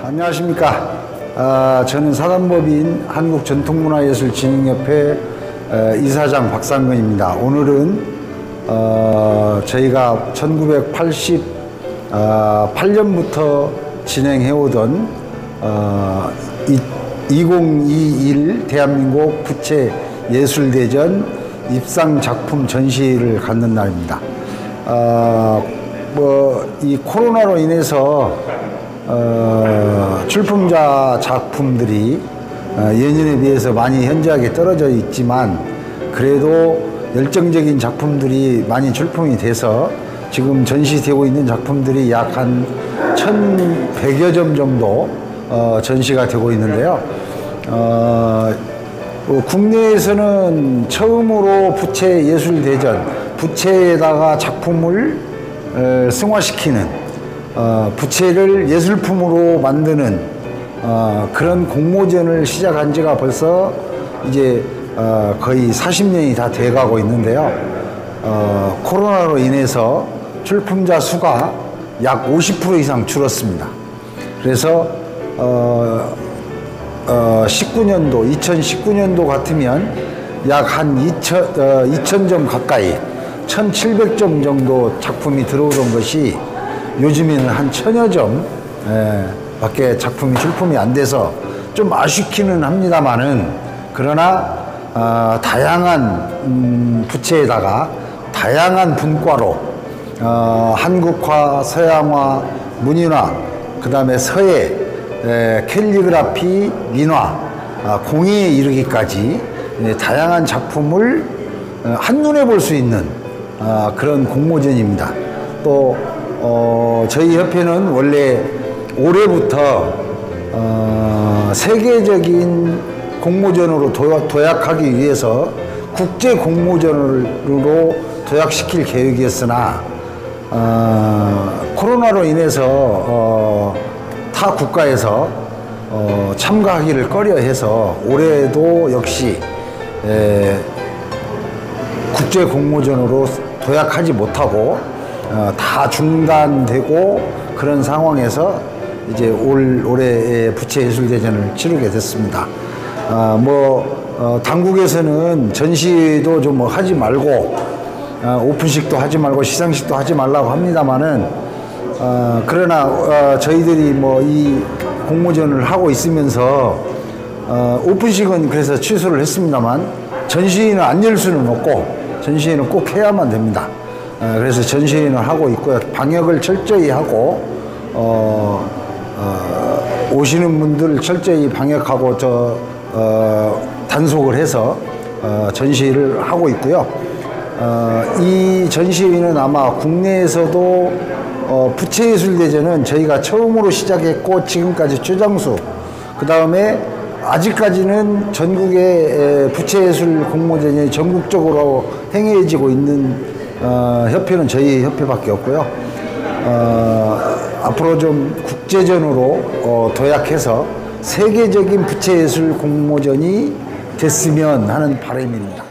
안녕하십니까. 저는 사단법인 한국전통문화예술진흥협회 이사장 박상근입니다. 오늘은 저희가 1988년부터 진행해오던 2021 대한민국 부채예술대전 입상작품 전시를 갖는 날입니다. 이 코로나로 인해서 출품자 작품들이 예년에 비해서 많이 현저하게 떨어져 있지만 그래도 열정적인 작품들이 많이 출품이 돼서 지금 전시되고 있는 작품들이 약 한 1100여 점 정도 전시가 되고 있는데요. 국내에서는 처음으로 부채예술대전, 부채에다가 작품을 승화시키는, 부채를 예술품으로 만드는 그런 공모전을 시작한 지가 벌써 이제 거의 40년이 다 돼가고 있는데요. 코로나로 인해서 출품자 수가 약 50% 이상 줄었습니다. 그래서 2019년도 같으면 약 한 2,000점 가까이 1,700점 정도 작품이 들어오던 것이 요즘에는 한 1,000여 점 밖에 작품이 출품이 안 돼서 좀 아쉽기는 합니다만은, 그러나 다양한 부채에다가 다양한 분과로 한국화, 서양화, 문인화, 그 다음에 서예, 캘리그라피, 민화, 공예에 이르기까지 다양한 작품을 한눈에 볼 수 있는 그런 공모전입니다. 또 저희 협회는 원래 올해부터 세계적인 공모전으로 도약하기 위해서 국제 공모전으로 도약시킬 계획이었으나 코로나로 인해서 타 국가에서 참가하기를 꺼려해서 올해도 역시 국제 공모전으로 도약하지 못하고 다 중단되고 그런 상황에서 이제 올해 부채예술대전을 치르게 됐습니다. 당국에서는 전시도 좀 하지 말고 오픈식도 하지 말고 시상식도 하지 말라고 합니다만은, 그러나 저희들이 이 공모전을 하고 있으면서 오픈식은 그래서 취소를 했습니다만 전시회는 안 열 수는 없고 전시회는 꼭 해야만 됩니다. 그래서 전시회는 하고 있고요. 방역을 철저히 하고 오시는 분들 철저히 방역하고 단속을 해서 전시회를 하고 있고요. 이 전시회는 아마 국내에서도 부채예술대전은 저희가 처음으로 시작했고 지금까지 최장수, 그 다음에 아직까지는 전국의 부채예술 공모전이 전국적으로 행해지고 있는 협회는 저희 협회밖에 없고요. 앞으로 좀 국제전으로 도약해서 세계적인 부채예술 공모전이 됐으면 하는 바람입니다.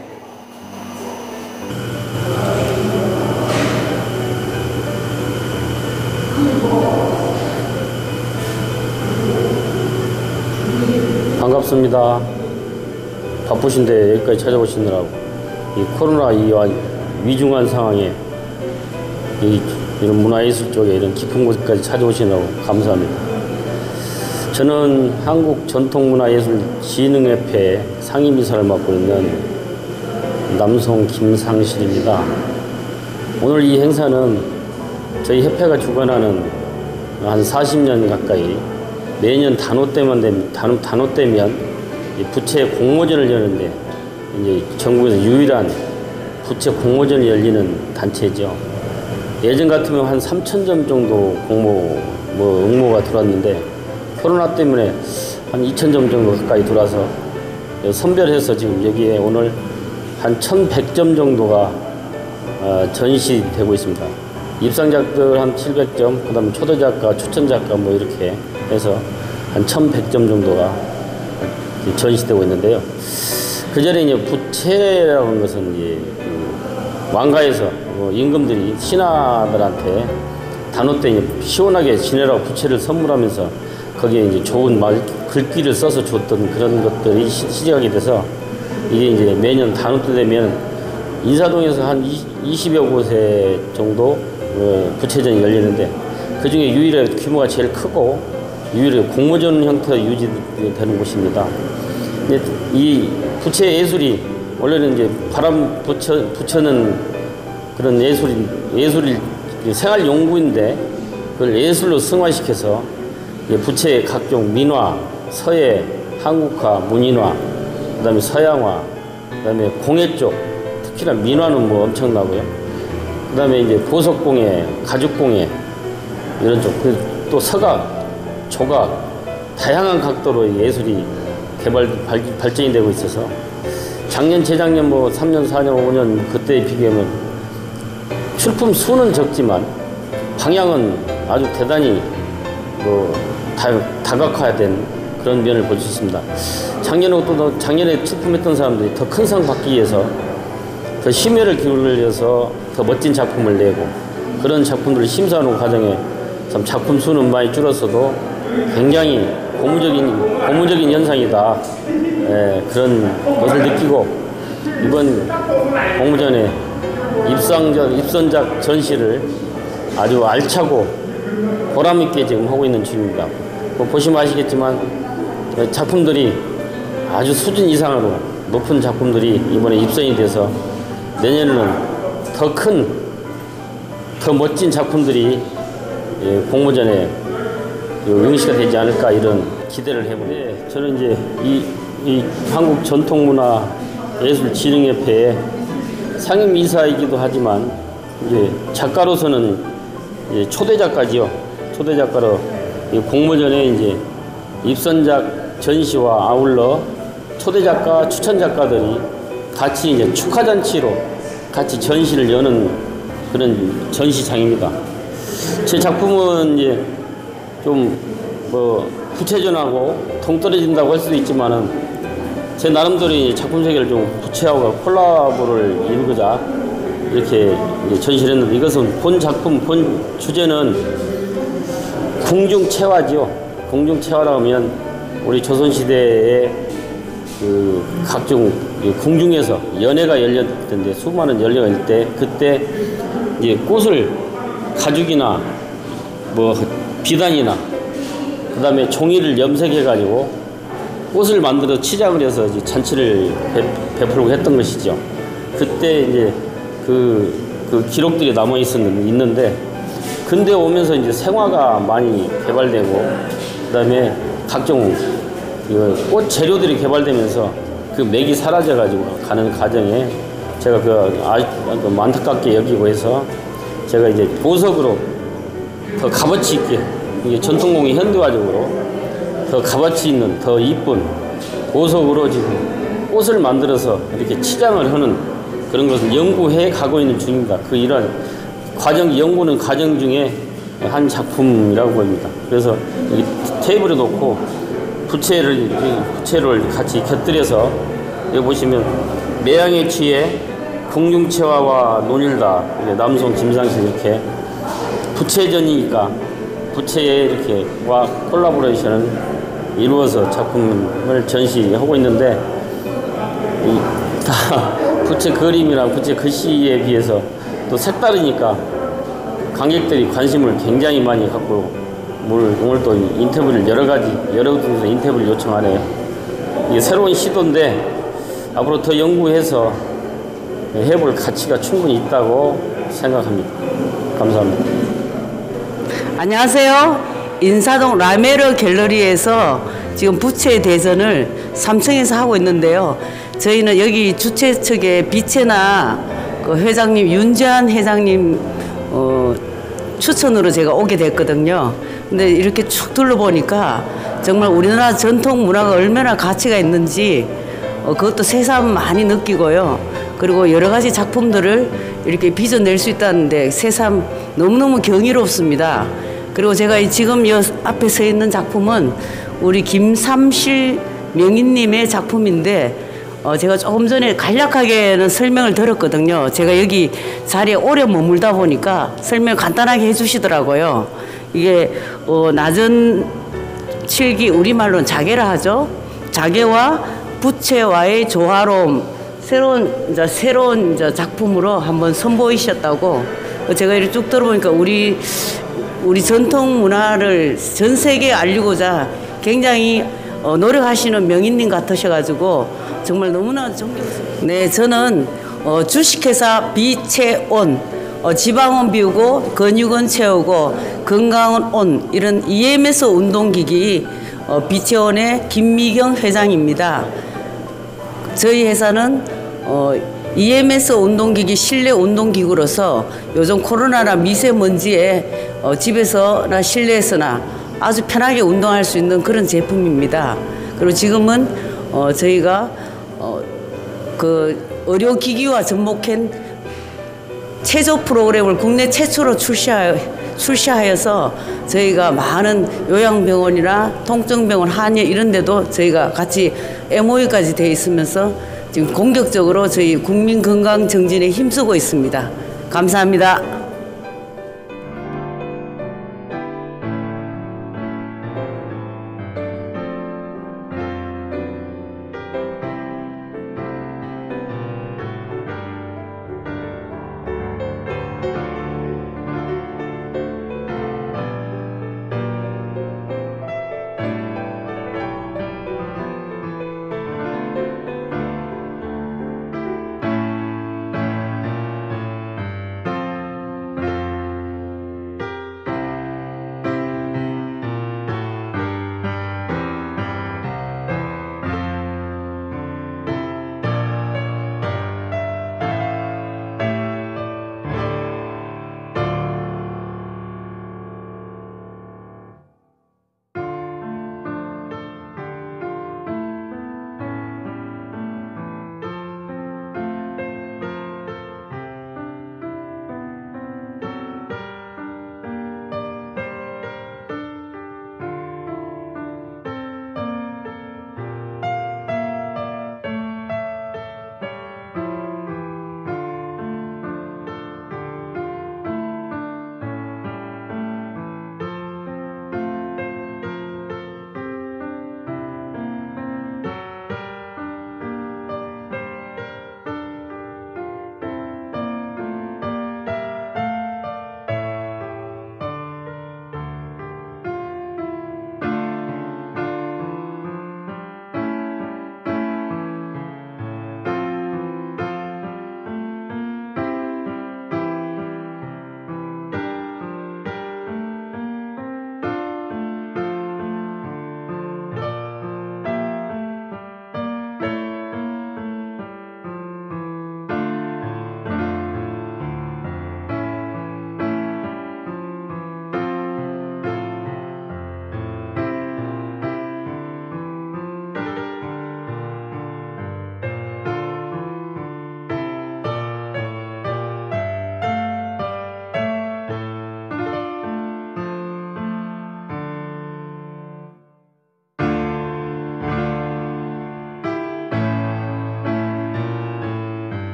반갑습니다. 바쁘신데 여기까지 찾아오시느라고, 이 코로나 이와 위중한 상황에 이런 문화예술 쪽에 이런 깊은 곳까지 찾아오시느라고 감사합니다. 저는 한국전통문화예술진흥협회 상임이사를 맡고 있는 남성 김상실입니다. 오늘 이 행사는 저희 협회가 주관하는 한 40년 가까이 매년 단오 때면 이 부채 공모전을 여는데 이제 전국에서 유일한 부채 공모전이 열리는 단체죠. 예전 같으면 한 3,000점 정도 응모가 들어왔는데 코로나 때문에 한 2,000점 정도 가까이 들어와서 선별해서 지금 여기에 오늘 한 1,100점 정도가 전시되고 있습니다. 입상작들 한 700점, 그 다음에 초대작가, 추천작가 이렇게 해서 한 1,100점 정도가 전시되고 있는데요. 그 전에 이제 부채라고 하는 것은 이제 왕가에서 임금들이 신하들한테 단오 때 시원하게 지내라고 부채를 선물하면서 거기에 이제 좋은 글귀를 써서 줬던 그런 것들이 시작이 돼서 이게 이제 매년 단오 때 되면 인사동에서 한 20여 곳에 정도 부채전이 열리는데 그 중에 유일하게 규모가 제일 크고 유일하게 공모전 형태로 유지되는 곳입니다. 근데 이 부채 예술이 원래는 이제 바람 부처는 그런 예술이 생활 용구인데 그걸 예술로 승화시켜서 부채의 각종 민화, 서예, 한국화, 문인화, 그다음에 서양화, 그다음에 공예 쪽, 특히나 민화는 뭐 엄청나고요. 그다음에 이제 보석공예, 가죽공예 이런 쪽, 또 서각, 조각, 다양한 각도로 예술이 발전이 되고 있어서 작년, 재작년 뭐 3년, 4년, 5년 그때에 비교하면 출품 수는 적지만 방향은 아주 대단히 뭐 다각화된 그런 면을 볼 수 있습니다. 작년에 출품했던 사람들이 더 큰 상 받기 위해서 더 심혈을 기울여서 더 멋진 작품을 내고 그런 작품들을 심사하는 과정에 참 작품 수는 많이 줄었어도 굉장히 고무적인 현상이다. 그런 것을 느끼고 이번 공모전에 입선작 전시를 아주 알차고 보람있게 지금 하고 있는 중입니다. 보시면 아시겠지만 작품들이 아주 수준 이상으로 높은 작품들이 이번에 입선이 돼서 내년에는 더 멋진 작품들이 공모전에 응시가 되지 않을까 이런 기대를 해보는데 저는 이제 이 한국 전통문화예술진흥협회의 상임이사이기도 하지만 이제 작가로서는 이제 초대 작가지요. 초대 작가로 공모전에 이제 입선작 전시와 아울러 초대 작가, 추천 작가들이 같이 이제 축하 잔치로 같이 전시를 여는 그런 전시장입니다. 제 작품은 이제 좀 뭐 부채전하고 동떨어진다고 할 수도 있지만은 제 나름대로 작품 세계를 좀 부채하고 콜라보를 이루고자 이렇게 전시를 했는데 이것은 본 주제는 궁중체화지요. 궁중체화라 하면 우리 조선시대에 그 각종 궁중에서 연회가 열렸던데 수많은 연회가 열릴 때 그때 이제 꽃을 가죽이나 뭐 비단이나 그 다음에 종이를 염색해가지고 꽃을 만들어 치장을 해서 이제 잔치를 베풀고 했던 것이죠. 그때 이제 그 기록들이 남아 있는데 근대 오면서 이제 생화가 많이 개발되고 그 다음에 각종 꽃 재료들이 개발되면서 그 맥이 사라져가지고 가는 과정에 제가 좀 안타깝게 여기고 해서 제가 이제 보석으로 더 값어치 있게 이게 전통공예 현대화적으로 더 값어치 있는 더 이쁜 보석으로 지금 꽃을 만들어서 이렇게 치장을 하는 그런 것을 연구해 가고 있는 중입니다. 이런 연구는 과정 중에 한 작품이라고 보입니다. 그래서 여기 테이블에 놓고 부채를 같이 곁들여서 여기 보시면 매양의 취에 궁중체화와 논일다 남성 김상실 이렇게 부채전이니까 부채에 이렇게 와 콜라보레이션을 이루어서 작품을 전시하고 있는데 다 부채 그림이랑 부채 글씨에 비해서 또 색다르니까 관객들이 관심을 굉장히 많이 갖고 오늘 또 인터뷰를 여러 곳에서 인터뷰를 요청하네요. 이게 새로운 시도인데 앞으로 더 연구해서 해볼 가치가 충분히 있다고 생각합니다. 감사합니다. 안녕하세요. 인사동 라메르 갤러리에서 지금 부채 대전을 3층에서 하고 있는데요. 저희는 여기 주최 측에 비채나 그 회장님 윤재한 회장님 추천으로 제가 오게 됐거든요. 근데 이렇게 쭉 둘러보니까 정말 우리나라 전통 문화가 얼마나 가치가 있는지 그것도 새삼 많이 느끼고요. 그리고 여러 가지 작품들을 이렇게 빚어낼 수 있다는데 새삼 너무너무 경이롭습니다. 그리고 제가 지금 이 앞에 서 있는 작품은 우리 김삼실 명인님의 작품인데 제가 조금 전에 간략하게는 설명을 들었거든요. 제가 여기 자리에 오래 머물다 보니까 설명 간단하게 해주시더라고요. 이게 낮은 칠기 우리말로는 자개라 하죠. 자개와 부채와의 조화로움 새로운 작품으로 한번 선보이셨다고 제가 이렇게 쭉 들어보니까 우리 전통 문화를 전 세계에 알리고자 굉장히 노력하시는 명인님 같으셔가지고 정말 너무나 존경스럽습니다. 네, 저는 주식회사 비채온 지방은 비우고 근육은 채우고 건강은 온 이런 EMS 운동기기 비채온의 김미경 회장입니다. 저희 회사는 EMS 운동기기 실내 운동기구로서 요즘 코로나나 미세먼지에 집에서나 실내에서나 아주 편하게 운동할 수 있는 그런 제품입니다. 그리고 지금은 저희가 그 의료기기와 접목한 체조 프로그램을 국내 최초로 출시하여서 저희가 많은 요양병원이나 통증병원, 한의 이런 데도 저희가 같이 MOU까지 돼 있으면서 지금 공격적으로 저희 국민 건강 정진에 힘쓰고 있습니다. 감사합니다.